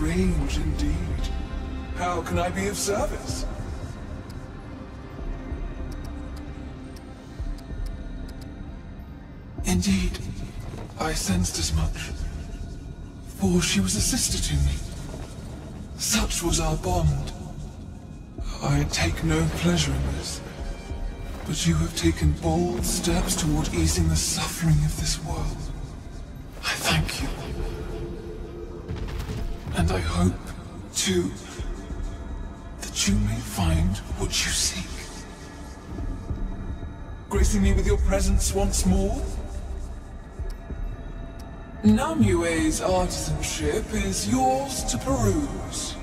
Strange indeed. How can I be of service? Indeed, I sensed as much. For she was a sister to me. Such was our bond. I take no pleasure in this, but you have taken bold steps toward easing the suffering of this world. I thank you. And I hope, too, that you may find what you seek. Gracing me with your presence once more? Nimue's artisanship is yours to peruse.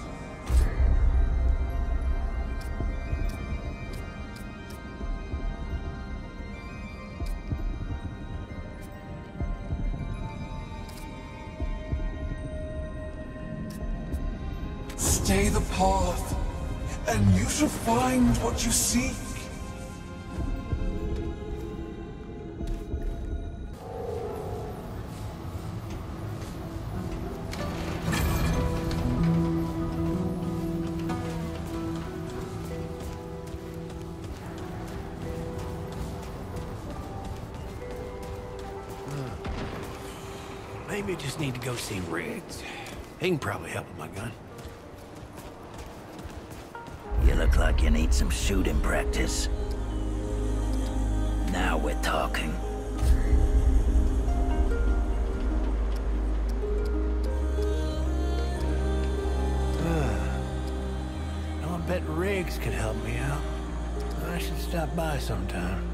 Stay the path, and you shall find what you seek. Maybe I just need to go see Riggs. He can probably help with my gun. You look like you need some shooting practice. Now we're talking. I bet Riggs could help me out. I should stop by sometime.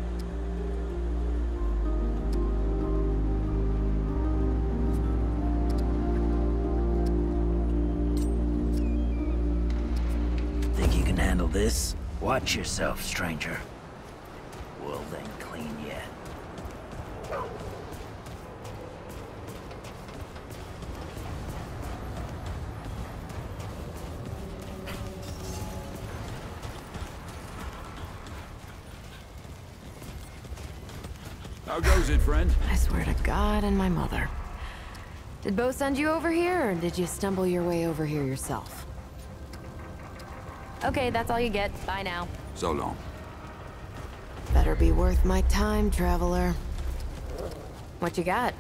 Handle this? Watch yourself, stranger. We'll then clean yet. How goes it, friend? I swear to God and my mother. Did Bo send you over here, or did you stumble your way over here yourself? Okay, that's all you get. Bye now. So long. Better be worth my time, traveler. What you got?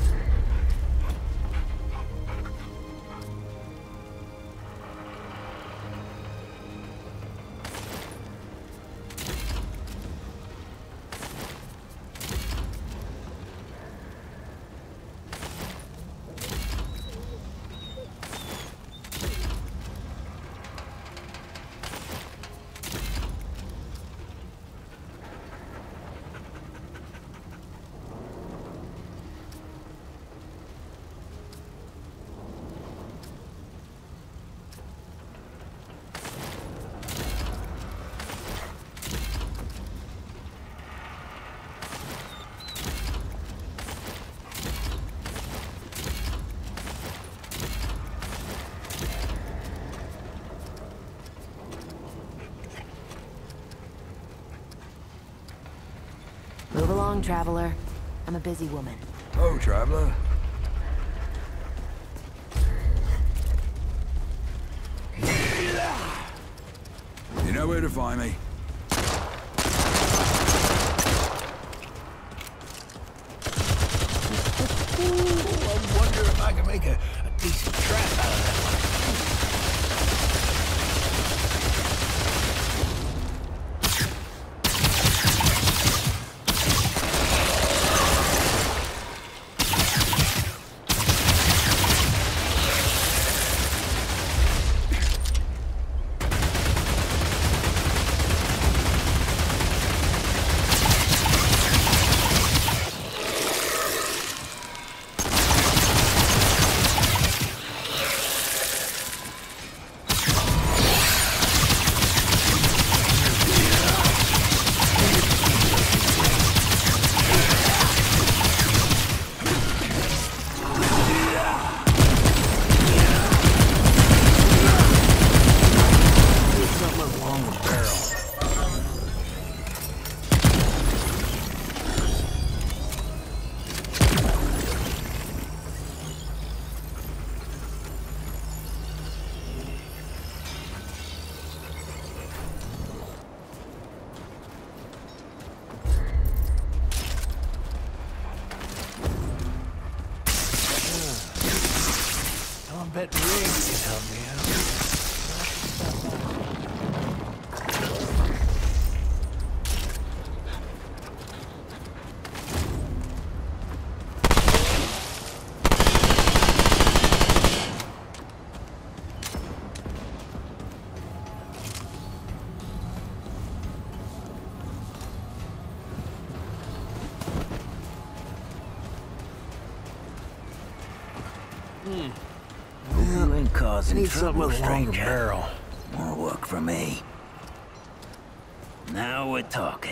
Move along, traveler. I'm a busy woman. Oh, traveler. You know where to find me. I wonder if I can make a decent trap out of that one. causing Need trouble, something with a longer stranger. barrel. More work for me. Now we're talking.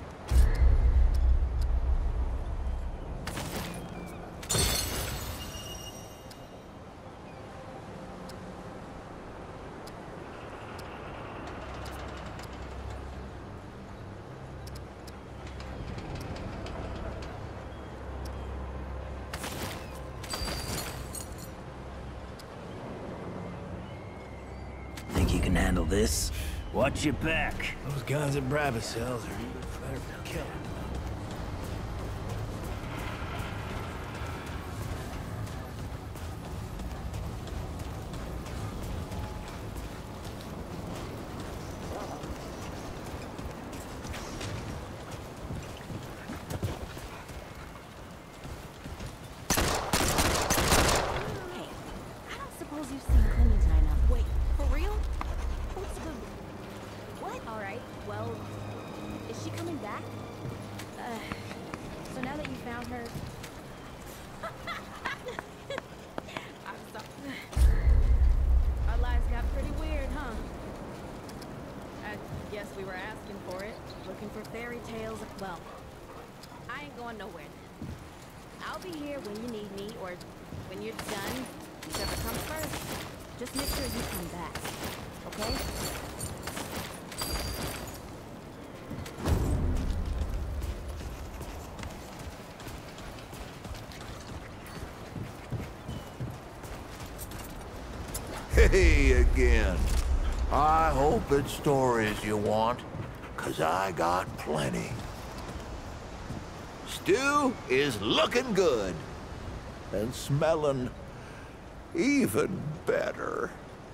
Think you can handle this? Watch your back. Those guns at Brava sells are even better for killing. Hey, I don't suppose you've seen Clementine up. Wait, for real? What's the... What? Alright, well... Is she coming back? So now that you found her... I'm sorry. Our lives got pretty weird, huh? I guess we were asking for it. Looking for fairy tales. Well, I ain't going nowhere then. I'll be here when you need me, or when you're done, whichever comes first. Just make sure you come back, okay? Hey again. I hope it's stories you want, 'cause I got plenty. Stew is looking good. And smelling even better.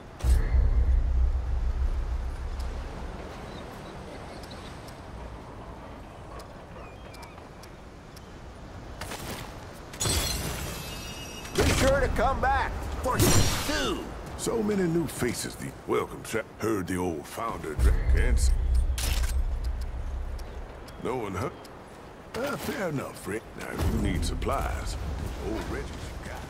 Be sure to come back for stew. So many new faces. The welcome chat. Heard the old founder can't see. No one, huh? Fair enough, Rick. Now, if you need supplies, old Reggie's got it.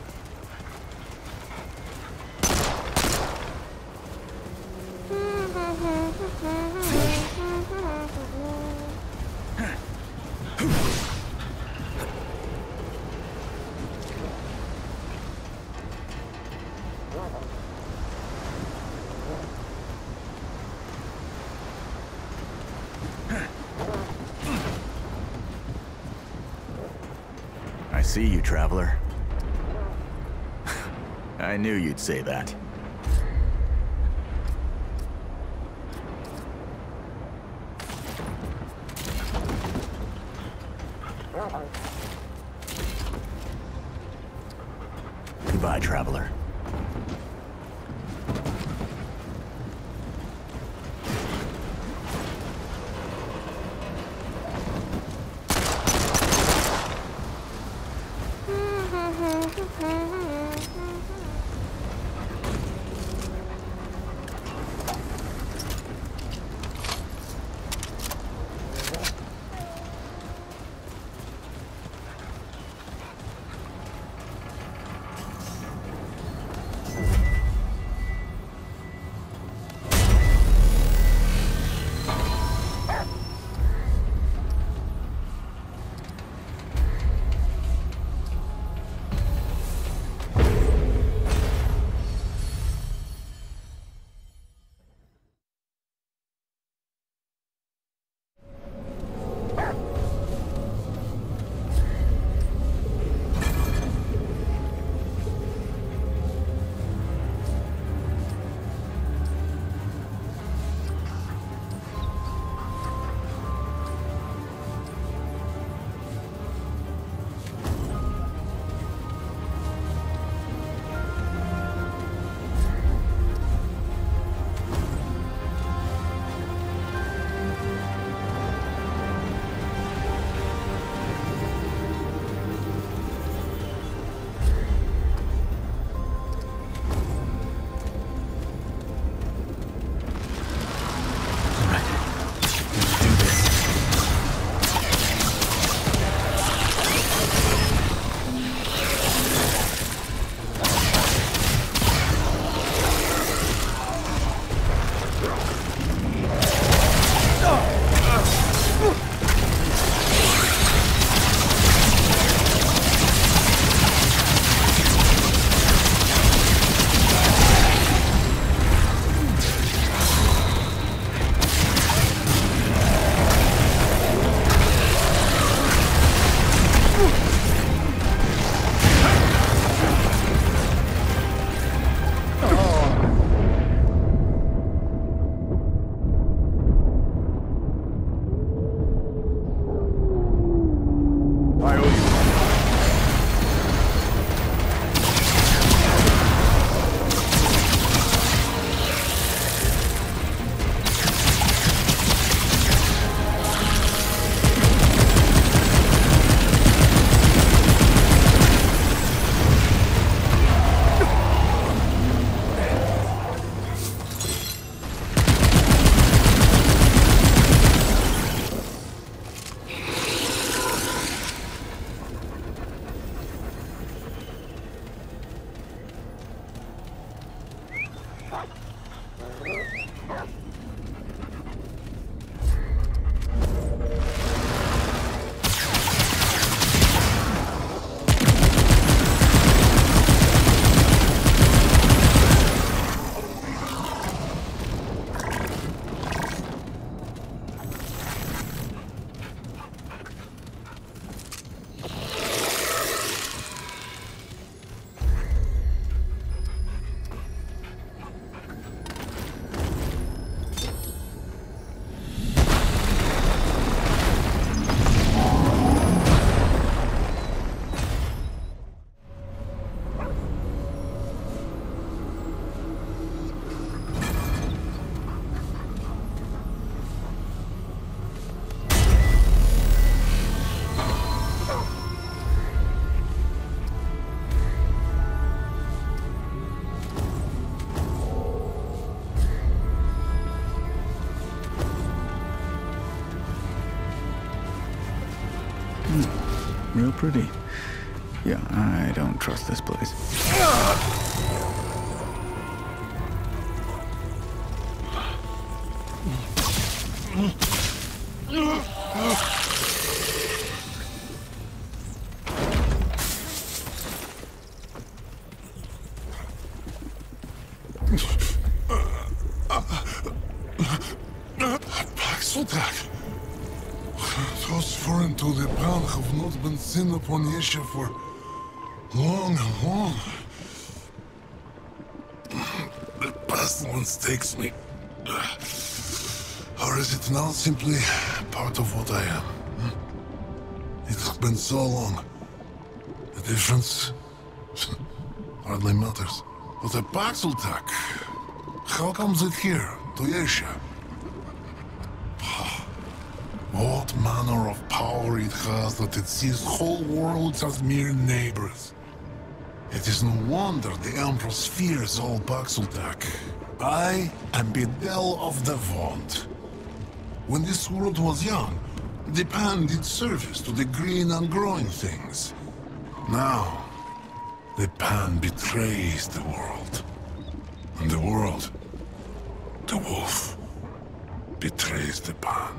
I see you, traveler. I knew you'd say that. Goodbye, traveler. real pretty. Yeah, I don't trust this place. Those foreign to the pound have not been seen upon Yesha for long and long. The pestilence takes me. Or is it now simply part of what I am? It has been so long. The difference hardly matters. But the Paxeltak, how comes it here, to Yesha? What manner of power it has that it sees whole worlds as mere neighbors. It is no wonder the Empress fears all Paxeltak. I am Bedel of the Vaunt. When this world was young, the Pan did service to the green and growing things. Now, the Pan betrays the world. And the world, the wolf, betrays the Pan.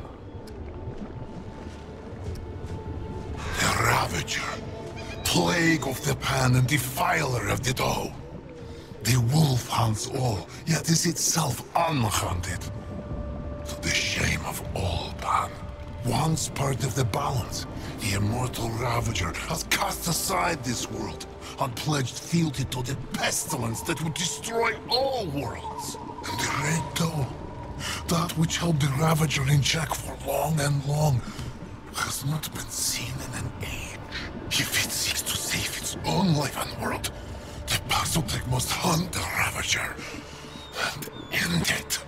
The Ravager, plague of the Pan and defiler of the Doe. The wolf hunts all, yet is itself unhunted. To the shame of all Pan. Once part of the balance, the immortal Ravager has cast aside this world and pledged fealty to the pestilence that would destroy all worlds. And the Red Doe, that which held the Ravager in check for long and long, has not been seen in an age. If it seeks to save its own life and world, the Paxeltak must hunt the Ravager and end it.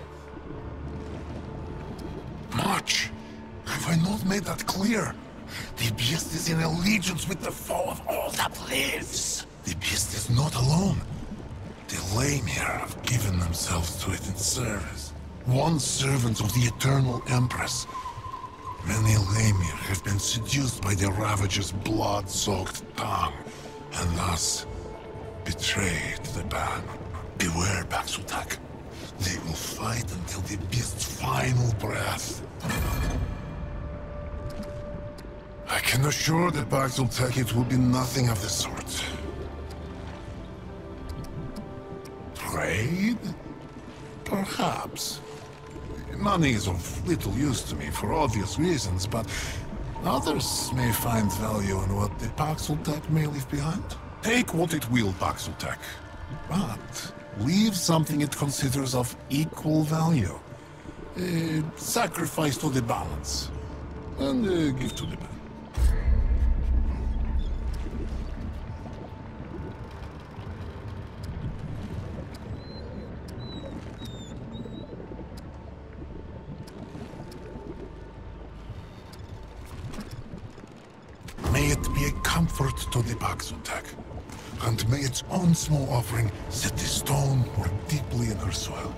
Much. Have I not made that clear? The beast is in allegiance with the foe of all that lives. The beast is not alone. The Lamir have given themselves to it in service. Once servants of the Eternal Empress, many Lamir have been seduced by the Ravager's blood-soaked tongue, and thus betrayed the Ban. Beware, Paxeltak. They will fight until the beast's final breath. I can assure the Paxeltak it will be nothing of the sort. Trade? Perhaps. Money is of little use to me for obvious reasons, but others may find value in what the Paxeltak may leave behind. Take what it will, Paxeltak, but leave something it considers of equal value. Sacrifice to the balance, and give to the man. May it be a comfort to the Paxeltak, and may its own small offering set the stone more deeply in her soil.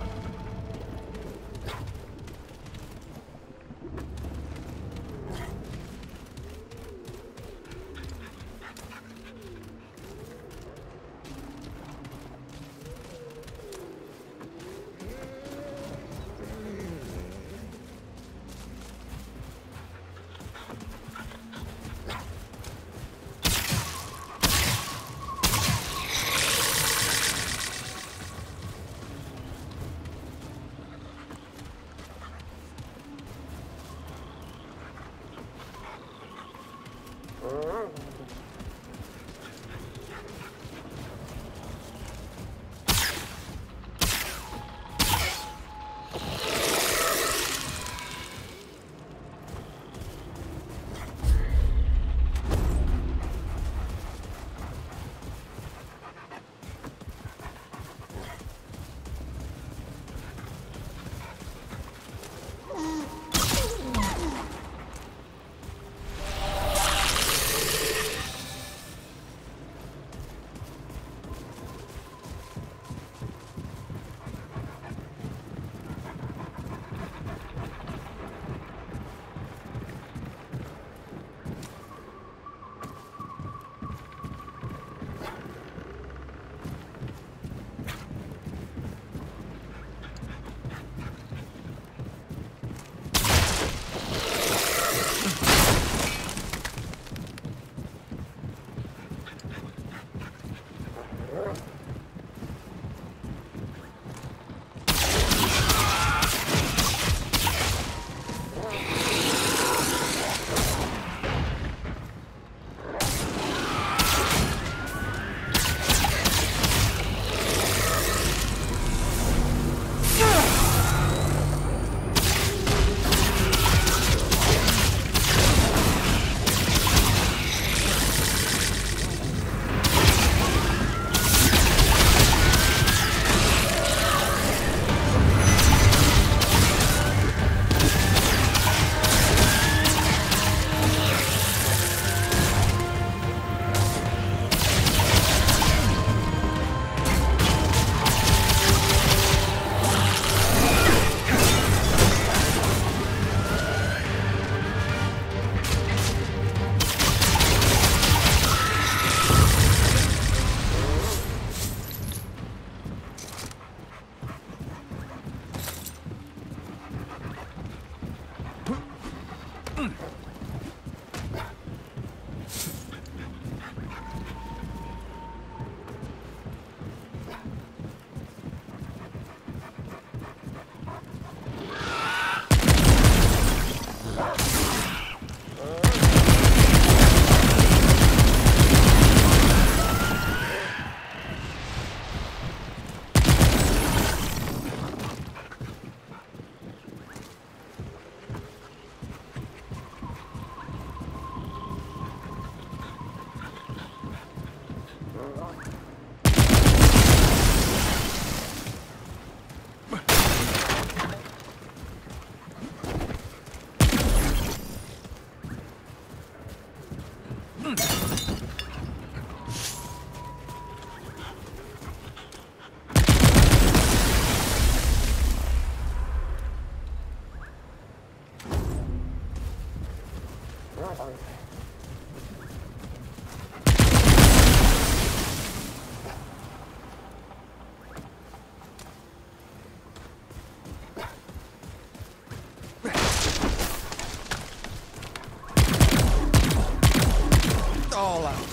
All out.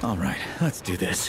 All right, let's do this.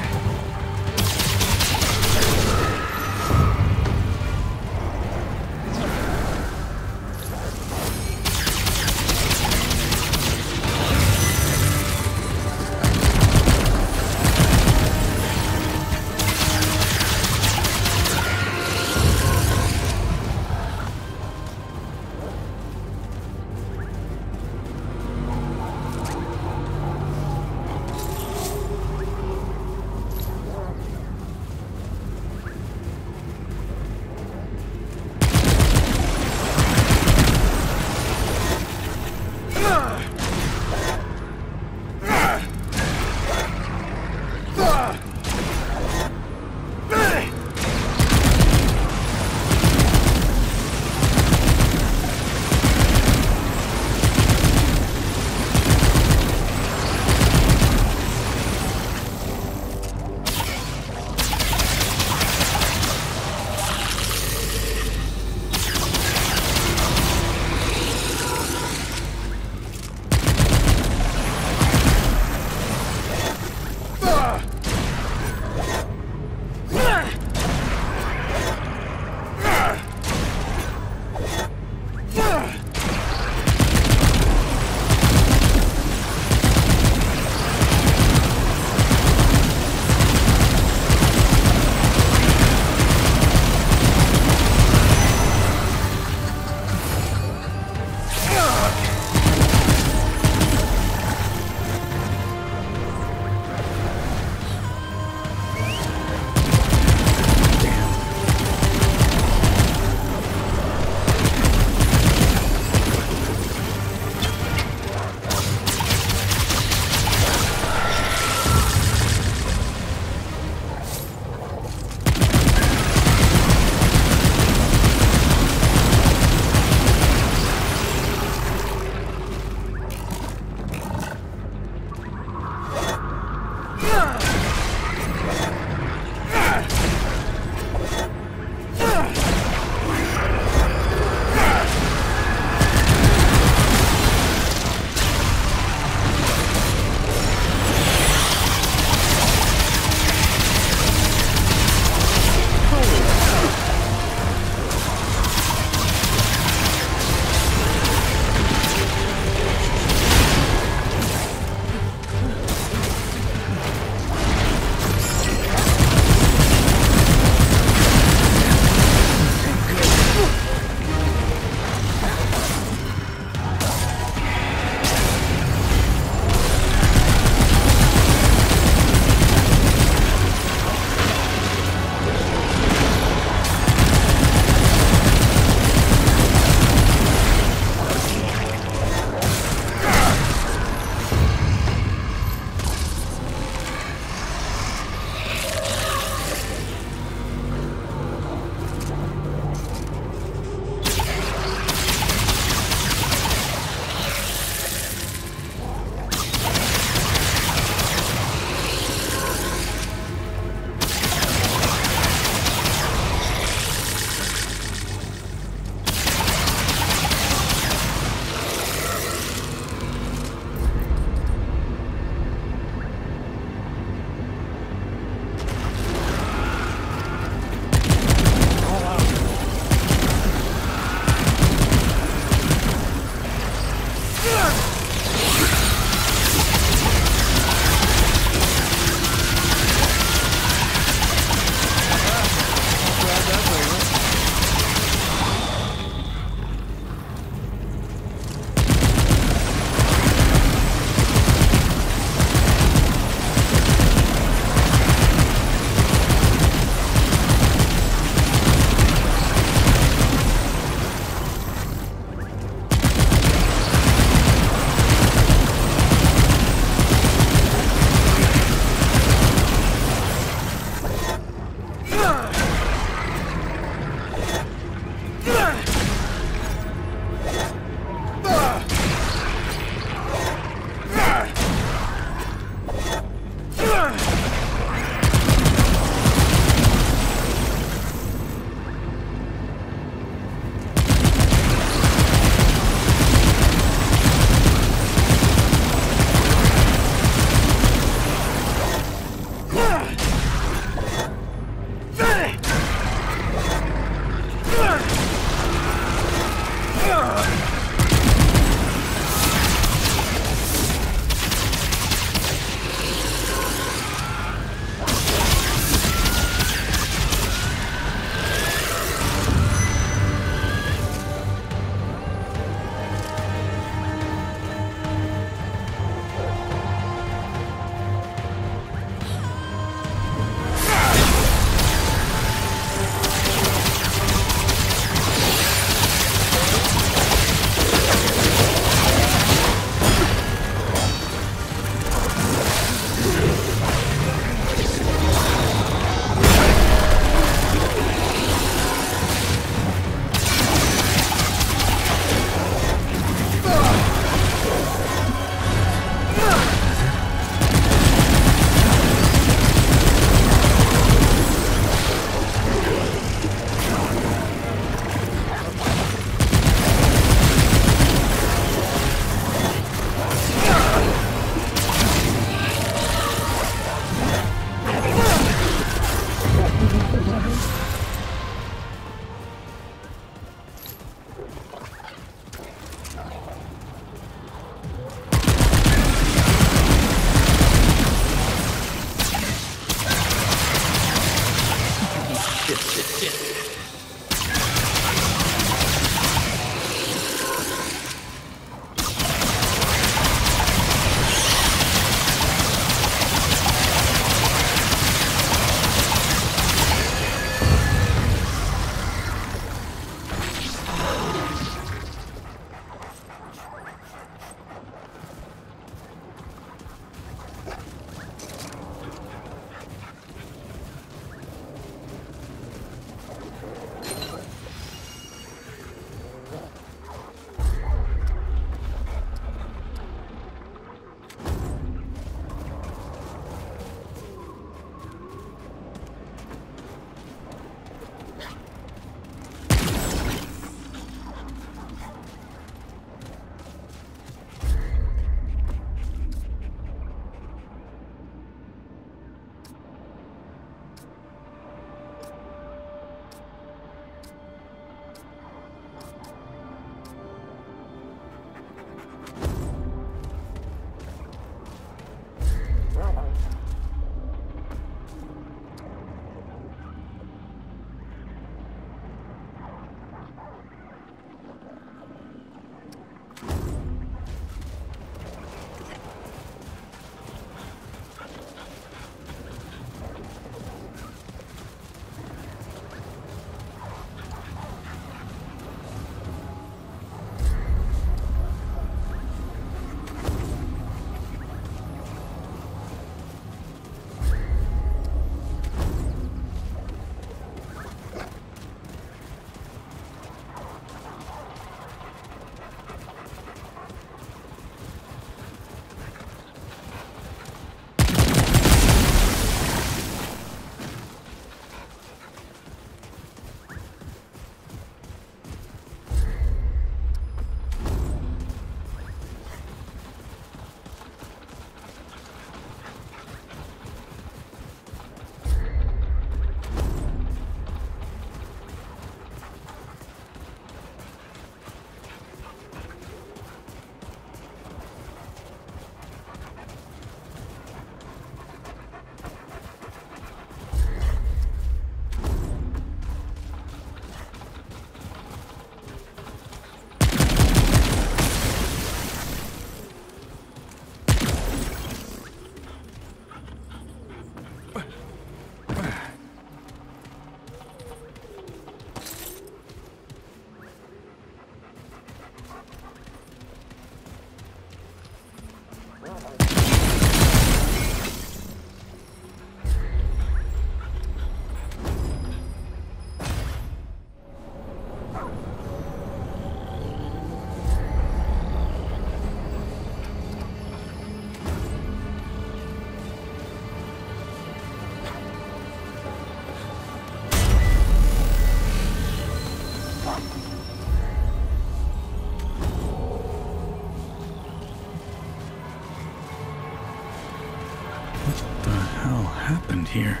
Here.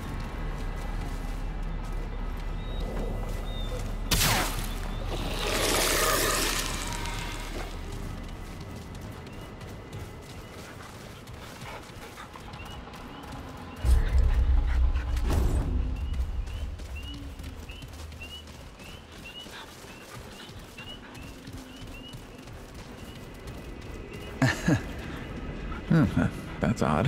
That's odd.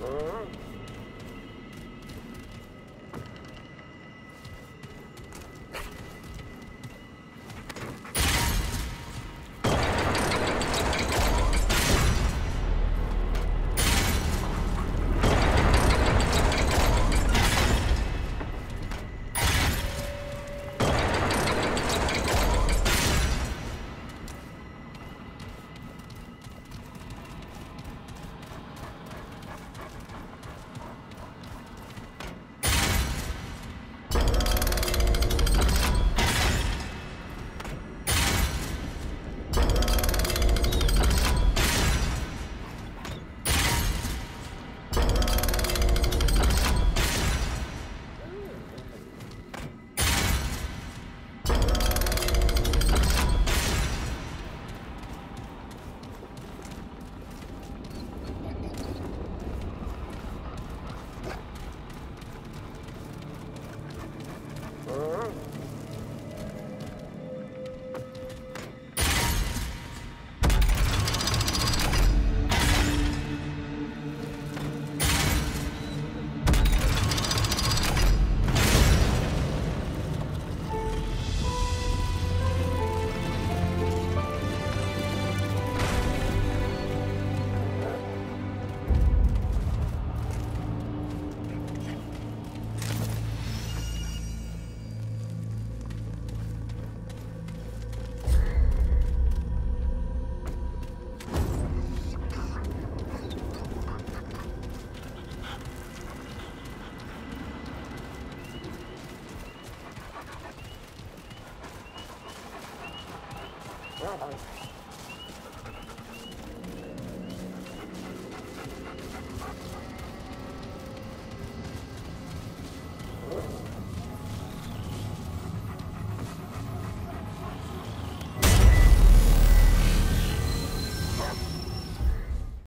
Bravo.